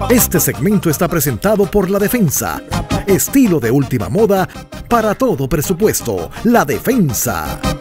Este segmento está presentado por La Defensa. Estilo de última moda para todo presupuesto. La Defensa.